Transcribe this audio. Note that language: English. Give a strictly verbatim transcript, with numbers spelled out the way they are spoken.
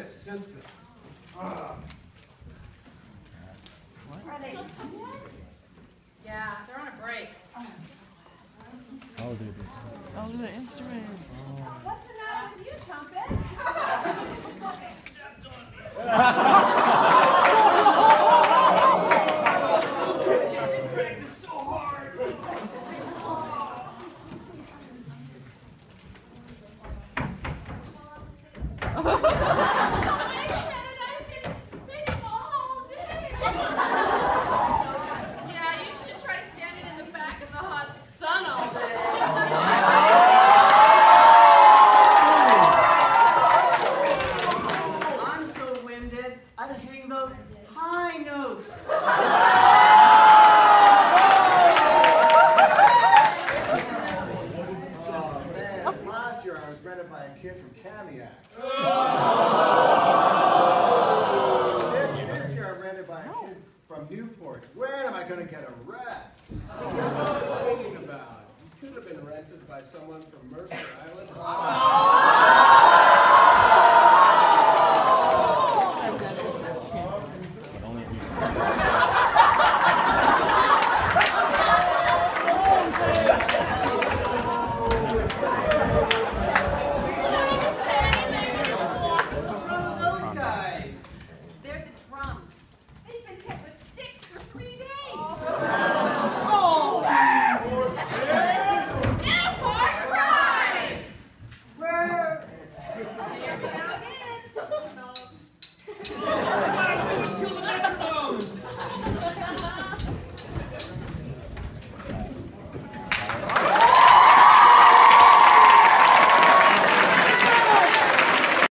at Sispus. Uh. Are they done yet? Yeah, they're on a break. I'll do this. I'll do the instrument. What's the matter with you, Trumpet? Practice so hard. Yeah, you should try standing in the back of the hot sun all day. I'm so winded, I'd hang those high notes. Oh, man. Last year I was rented by a kid from Kamiak. This year I'm rented by a kid from Newport. When am I going to get a rest? What are you thinking about? You could have been rented by someone from Mercer Island.